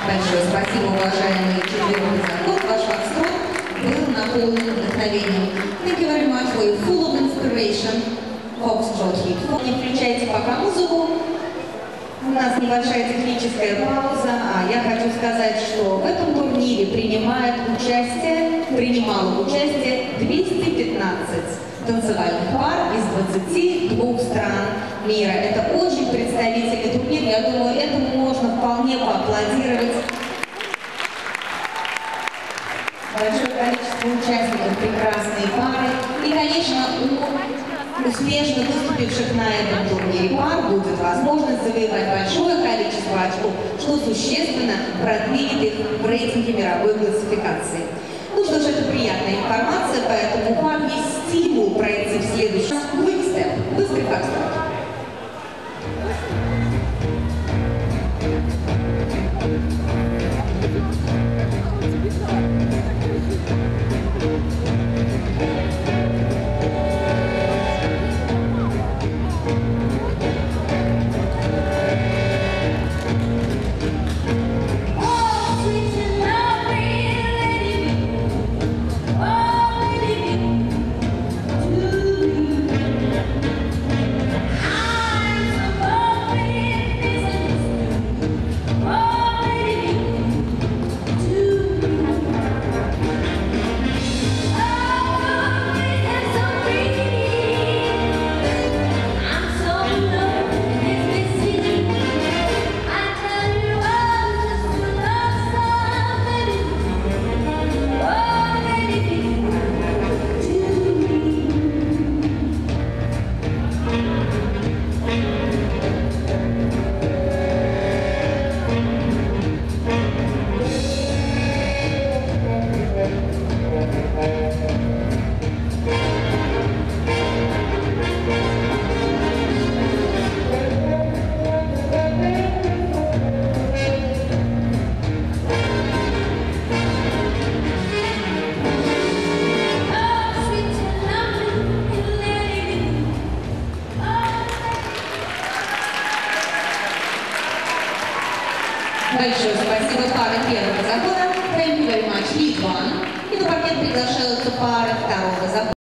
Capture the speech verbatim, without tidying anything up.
Большое спасибо, уважаемый четвертый закон. Ваш фокстрот был наполнен вдохновением. Thank you very much for your full of inspiration. Foxtrot hit. Не включайте пока музыку. У нас небольшая техническая пауза. А я хочу сказать, что в этом турнире принимает участие, принимало участие двести пятнадцать танцевальных пар из двадцати двух стран мира. Это очень представительный турнир. Я думаю, этому можно вполне поаплодировать. Большое количество участников, прекрасные пары. И, конечно, у успешно выступивших на этом турнире пар будет возможность завоевать большое количество очков, что существенно продвинет их в рейтинге мировой классификации. Ну что ж, это приятная информация, поэтому у пар есть стимул пройти в следующий выступ. Быстрый фокстрот. Большое спасибо паре первого закона. Thank you very much, Lead One. И на паркет приглашаются пары второго закона.